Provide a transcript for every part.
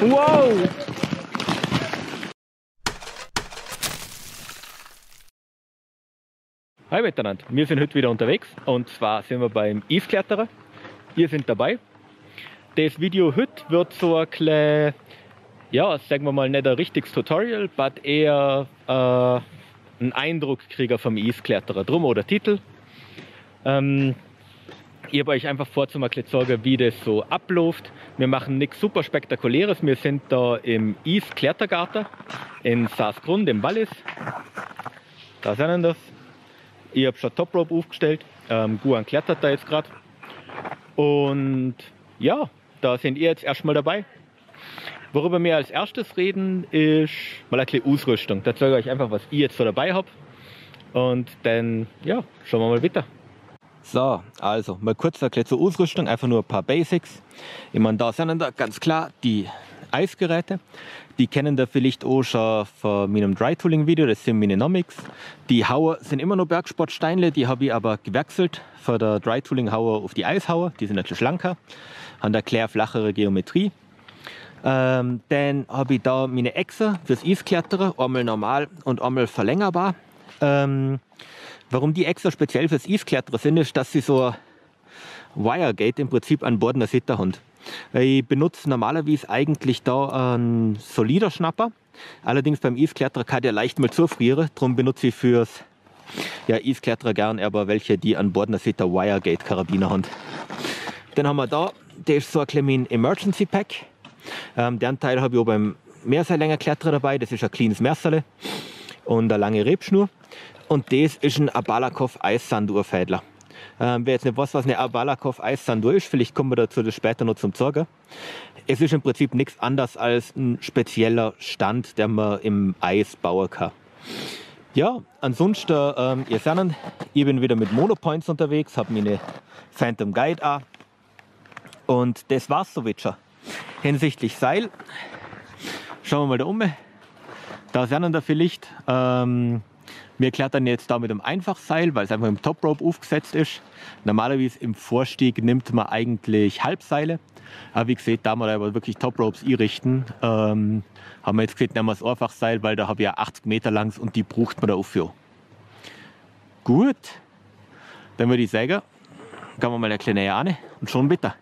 Wow! Hi miteinander, wir sind heute wieder unterwegs und zwar sind wir beim Eiskletterer. Ihr seid dabei. Das Video heute wird so ein kleines, ja, sagen wir mal nicht ein richtiges Tutorial, aber eher ein Eindruckkrieger vom Eiskletterer, drum oder Titel. Ich habe euch einfach vor, zu mal sagen, wie das so abläuft. Wir machen nichts super Spektakuläres. Wir sind da im Eisklettergarten in Saasgrund im Wallis. Da sind das. Ich habe schon Top Rope aufgestellt. Guan klettert da jetzt gerade. Und ja, da sind ihr jetzt erstmal dabei. Worüber wir als erstes reden, ist mal ein bisschen Ausrüstung. Da zeige ich euch einfach, was ich jetzt so dabei habe. Und dann, ja, schauen wir mal weiter. So, also mal kurz erklärt zur Ausrüstung, einfach nur ein paar Basics. Ich meine, da sind da ganz klar die Eisgeräte. Die kennen da vielleicht auch schon von meinem Dry-Tooling-Video, das sind Mininomics. Die Hauer sind immer noch Bergsportsteinle, die habe ich aber gewechselt von der Dry-Tooling-Hauer auf die Eishauer. Die sind etwas schlanker, haben eine klar flachere Geometrie. Dann habe ich da meine Echse fürs Eisklettern, einmal normal und einmal verlängerbar. Warum die extra speziell fürs Eiskletterer sind, ist, dass sie so ein Wiregate im Prinzip an Bord einer Sitter haben. Ich benutze normalerweise eigentlich da einen solider Schnapper. Allerdings beim Eiskletterer kann der leicht mal zufrieren. Darum benutze ich fürs Eiskletterer gern aber welche, die an Bord einer Sitter Wiregate Karabiner haben. Dann haben wir da, der ist so ein kleines Emergency Pack. Den Teil habe ich auch beim Mehrseillängerkletterer dabei. Das ist ein kleines Messerle und eine lange Rebschnur. Und das ist ein Abalakov Eissanduhrfädler. Wer jetzt nicht weiß, was eine Abalakov Eissanduhr ist, vielleicht kommen wir dazu das später noch zum Zeigen. Es ist im Prinzip nichts anderes als ein spezieller Stand, den man im Eis bauen kann. Ja, ansonsten, ihr seht, ich bin wieder mit Monopoints unterwegs, habe meine Phantom Guide an. Und das war's soweit schon. Hinsichtlich Seil, schauen wir mal da um. Da sehen wir vielleicht. Wir klettern jetzt da mit einem Einfachseil, weil es einfach im Top Rope aufgesetzt ist. Normalerweise im Vorstieg nimmt man eigentlich Halbseile. Aber wie gesagt, da wir aber wirklich Top Ropes einrichten, haben wir jetzt gesagt, nehmen wir das Einfachseil, weil da habe ich ja 80 Meter lang und die braucht man da auch für. Gut, dann würde ich sagen, gehen wir mal ein bisschen näher an und schon bitte.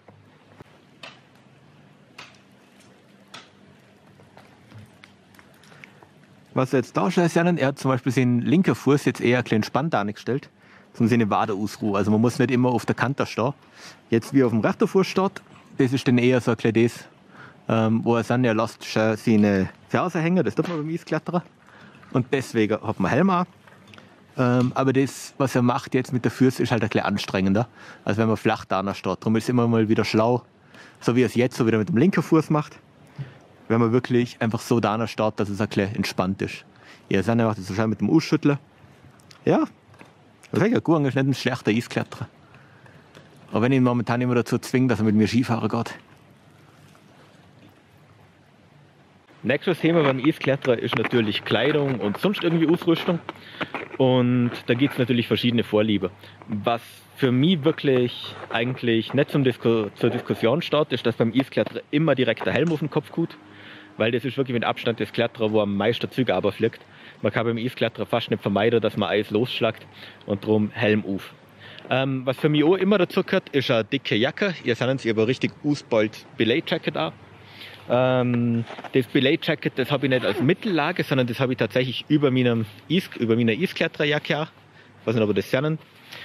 Was jetzt da schon ist, er hat zum Beispiel seinen linken Fuß jetzt eher ein bisschen entspannt angestellt, um seine Wade ausruhen. Also man muss nicht immer auf der Kante stehen. Jetzt wie auf dem rechten Fuß steht, das ist dann eher so ein bisschen das, wo er dann, er lässt schon seine Ferse hängen, das tut man beim Eiskletterer. Und deswegen hat man Helm an. Aber das, was er macht jetzt mit der Füße, ist halt ein bisschen anstrengender, als wenn man flach da steht. Darum ist es immer mal wieder schlau, so wie er es jetzt so wieder mit dem linken Fuß macht. Wenn man wirklich einfach so da steht, dass es ein bisschen entspannt ist. Ja, dann macht es wahrscheinlich mit dem Ausschütteln. Ja, das ist gut, ist nicht ein schlechter Eiskletterer. Aber wenn ich ihn momentan immer dazu zwinge, dass er mit mir Skifahren geht. Nächstes Thema beim Eiskletterer ist natürlich Kleidung und sonst irgendwie Ausrüstung. Und da gibt es natürlich verschiedene Vorlieben. Was für mich wirklich eigentlich nicht zur Diskussion steht, ist, dass beim Eiskletterer immer direkt der Helm auf den Kopf kommt. Weil das ist wirklich mit Abstand das Kletterer, wo am meisten Züge runterfliegt. Man kann beim Eiskletterer fast nicht vermeiden, dass man Eis losschlägt und darum Helm auf. Was für mich auch immer dazu gehört, ist eine dicke Jacke. Ihr seht es, ich habe ein richtig ausgeballt Belay Jacket an. Das Belay Jacket, das habe ich nicht als Mittellage, sondern das habe ich tatsächlich über meiner Eisklettererjacke an. Ich weiß nicht, ob ihr das seht.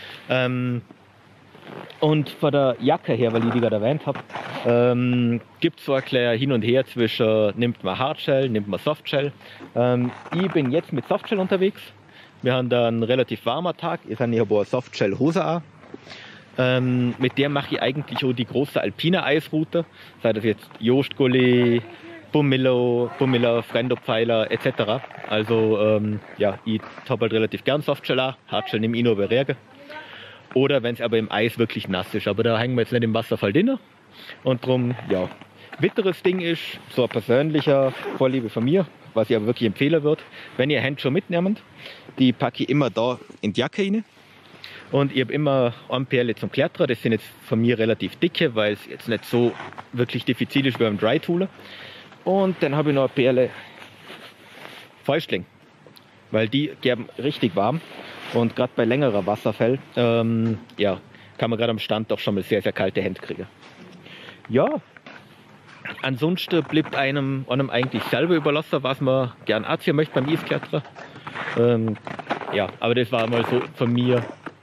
Und von der Jacke her, weil ich die gerade erwähnt habe, gibt es so ein kleines Hin und Her zwischen, nimmt man Hardshell, nimmt man Softshell. Ich bin jetzt mit Softshell unterwegs. Wir haben da einen relativ warmen Tag. Ich habe eine Softshell-Hose an. Mit der mache ich eigentlich auch die große alpine Eisroute. Sei das jetzt Joostgully, Bumilla, Frendopfeiler etc. Also ja, ich habe halt relativ gern Softshell an. Hardshell nehme ich nur bei Regen. Oder wenn es aber im Eis wirklich nass ist. Aber da hängen wir jetzt nicht im Wasserfall drin. Und darum, ja. Weiteres Ding ist, so ein persönlicher Vorliebe von mir, was ich aber wirklich empfehlen würde, wenn ihr Handschuhe mitnehmt, die packe ich immer da in die Jacke rein. Und ich habe immer Perle zum Klettern. Das sind jetzt von mir relativ dicke, weil es jetzt nicht so wirklich diffizil ist wie beim Dry-Tooler. Und dann habe ich noch eine Perle Fäustling, weil die geben richtig warm. Und gerade bei längerer Wasserfall, ja, kann man gerade am Stand doch schon mal sehr, sehr kalte Hände kriegen. Ja, ansonsten bleibt einem eigentlich selber überlassen, was man gern anziehen möchte beim Eisklettern. Ja, aber das war mal so von mir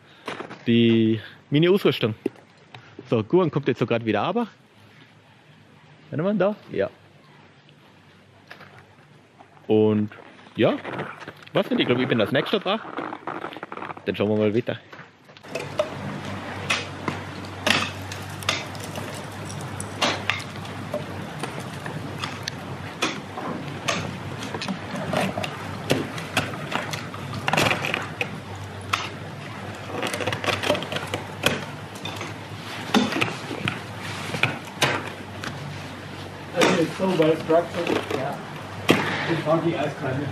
meine Ausrüstung. So, Guan kommt jetzt so gerade wieder runter. Wenn man da? Ja. Und ja, was denn? Ich glaube, ich bin das nächste dran. Dann schauen wir mal weiter. It's so well structured. Yeah. It's funky ice climbing.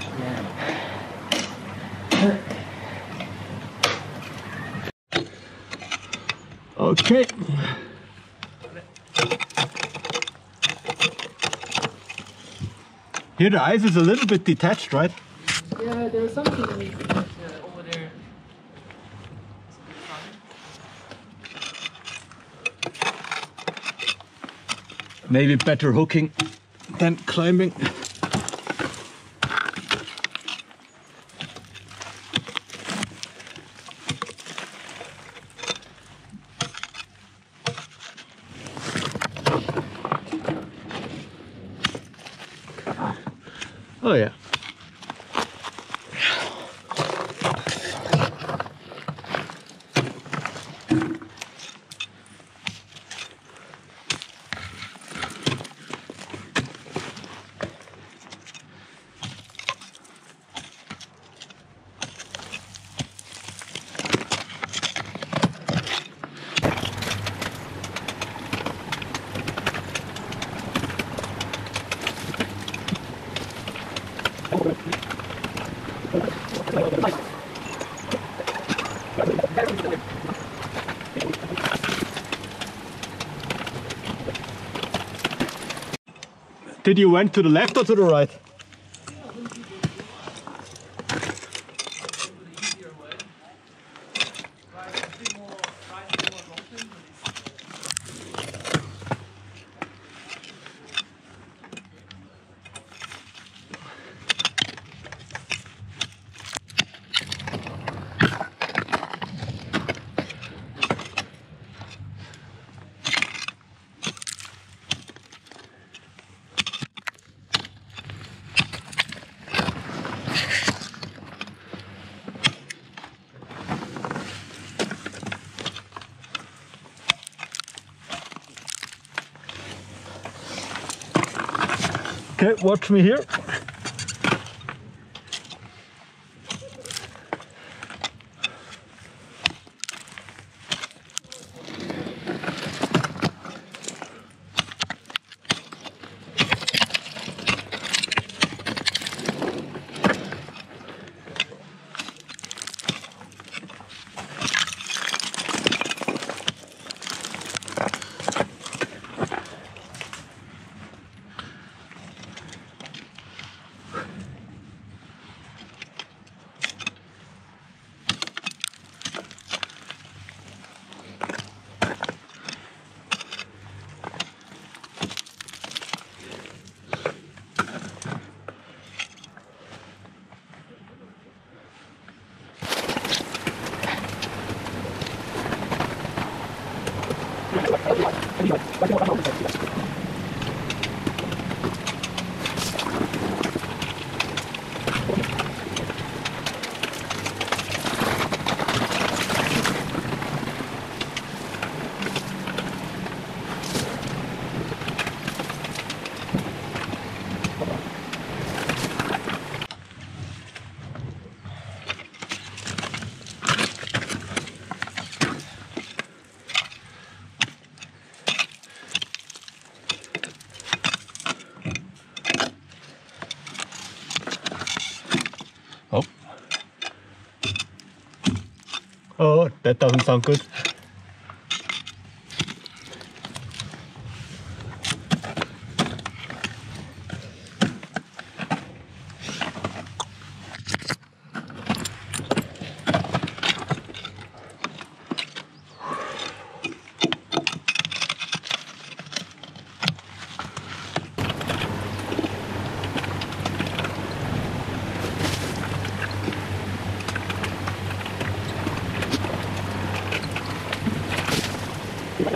Yeah. Okay. Here the ice is a little bit detached, right? Yeah, there's something over there. Maybe better hooking than climbing. Oh yeah. Did you went to the left or to the right? Okay, watch me here. Oh. Oh, that doesn't sound good.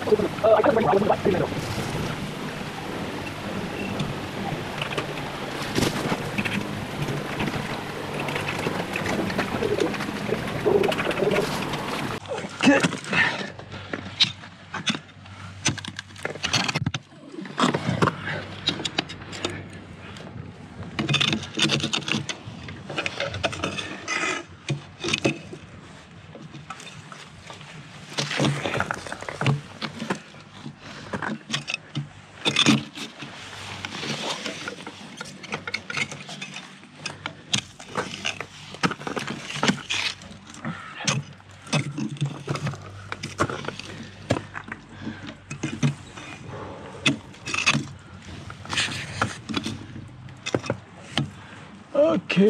Okay.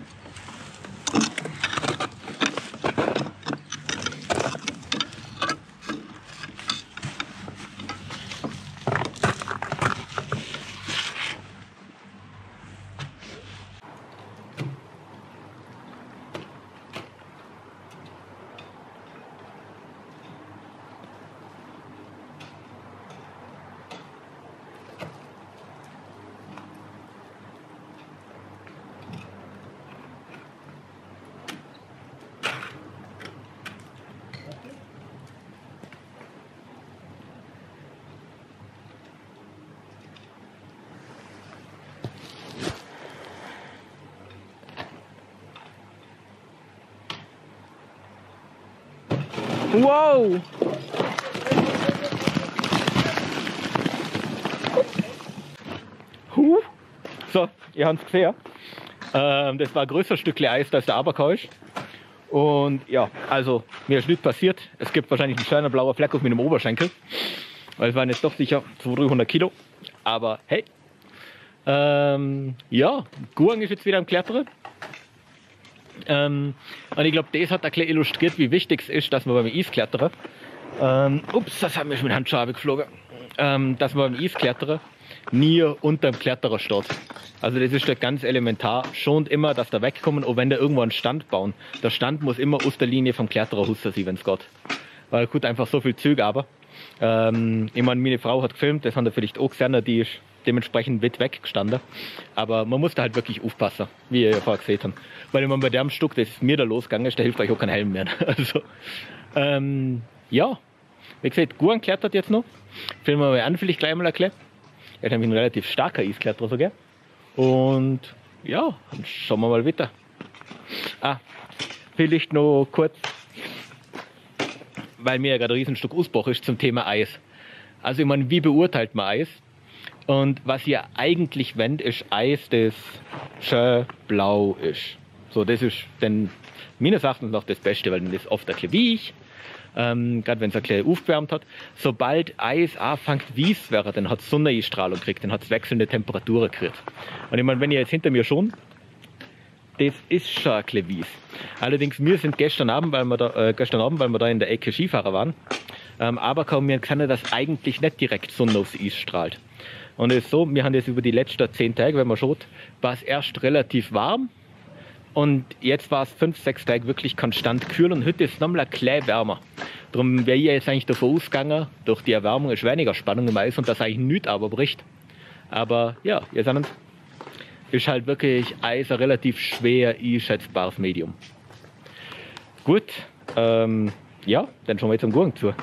Wow! So, ihr habt es gesehen. Das war ein größeres Stück Eis, als der Aberkau ist. Und ja, also mir ist nichts passiert. Es gibt wahrscheinlich einen kleinen blauen Fleck auf meinem Oberschenkel. Weil es waren jetzt doch sicher 200-300 Kilo. Aber hey. Ja, Gurang ist jetzt wieder am Klettern. Und ich glaube, das hat ein bisschen illustriert, wie wichtig es ist, dass man beim Eisklettern, ups, das hat mir schon mit Handschuhe geflogen, dass man beim Eisklettern nie unter dem Kletterer steht. Also das ist da ganz elementar, schont immer, dass da wegkommen, auch wenn da irgendwo einen Stand bauen. Der Stand muss immer aus der Linie vom Kletterer raus sein, wenn es geht. Weil gut, einfach so viel Züge, aber ich meine, meine Frau hat gefilmt, das haben wir vielleicht auch gesehen, die ist dementsprechend weit weggestanden. Aber man muss da halt wirklich aufpassen, wie ihr ja vorher gesehen habt. Weil ich meine, bei dem Stück, das mir da losgegangen ist, da hilft euch auch kein Helm mehr. Also, ja, wie gesagt, Gurang klettert jetzt noch. Filmen wir mal an, vielleicht gleich mal erklären. Er ist nämlich ein relativ starker Eiskletterer sogar. Und ja, dann schauen wir mal weiter. Vielleicht noch kurz, weil mir ja gerade ein Riesenstück Ausbruch ist zum Thema Eis. Also ich meine, wie beurteilt man Eis? Und was ihr eigentlich wendet, ist Eis, das schön blau ist. So, das ist dann meines Erachtens noch das Beste, weil dann ist oft ein bisschen weich. Gerade wenn es ein bisschen aufgewärmt hat. Sobald Eis anfängt weiß zu werden, dann hat es Sonneneinstrahlung gekriegt, dann hat es wechselnde Temperaturen gekriegt. Und ich meine, wenn ihr jetzt hinter mir schon, das ist schon ein bisschen weiß. Allerdings, wir sind gestern Abend, weil wir da in der Ecke Skifahrer waren, aber kaum wir können, dass eigentlich nicht direkt Sonne aufs Eis strahlt. Und es ist so, wir haben das über die letzten 10 Tage, wenn man schaut, war es erst relativ warm. Und jetzt war es 5-6 Tage wirklich konstant kühl und heute ist es nochmal ein klein wärmer. Darum wäre ich jetzt eigentlich davon ausgegangen, durch die Erwärmung ist weniger Spannung im Eis und das eigentlich nichts aber bricht. Aber ja, ihr seht uns, ist halt wirklich Eis ein relativ schwer einschätzbares Medium. Gut, ja, dann schauen wir jetzt am Gurken zu.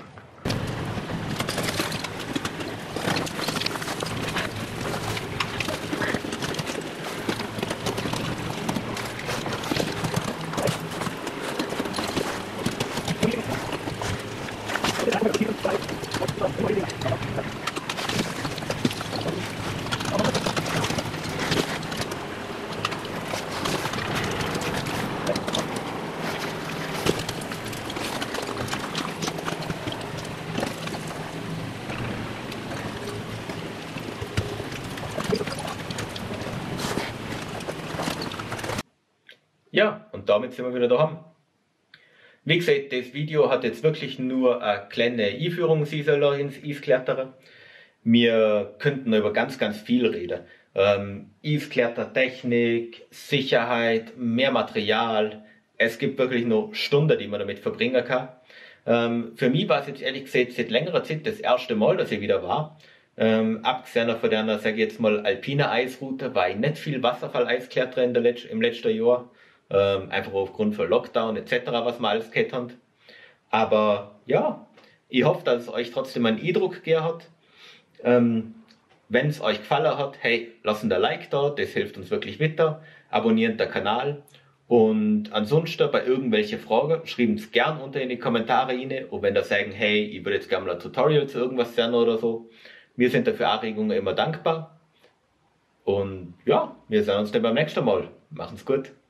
Ja, und damit sind wir wieder daheim. Wie gesagt, das Video hat jetzt wirklich nur eine kleine Einführung ins Eisklettern. Wir könnten über ganz viel reden. Eisklettertechnik, Sicherheit, mehr Material. Es gibt wirklich noch Stunden, die man damit verbringen kann. Für mich war es jetzt ehrlich gesagt seit längerer Zeit das erste Mal, dass ich wieder war. Abgesehen von der, sage ich jetzt mal, alpine Eisroute, war ich nicht viel Wasserfalleiskletterer im letzten Jahr. Einfach aufgrund von Lockdown etc., was wir alles gehabt haben. Aber ja, ich hoffe, dass es euch trotzdem einen Eindruck gegeben hat. Wenn es euch gefallen hat, hey, lasst ein Like da, das hilft uns wirklich weiter. Abonniert den Kanal. Und ansonsten bei irgendwelchen Fragen, schreibt es gern unter in die Kommentare rein. Und wenn ihr sagen, hey, ich würde jetzt gerne mal ein Tutorial zu irgendwas sehen oder so. Wir sind dafür Anregungen immer dankbar. Und ja, wir sehen uns dann beim nächsten Mal. Machen's gut.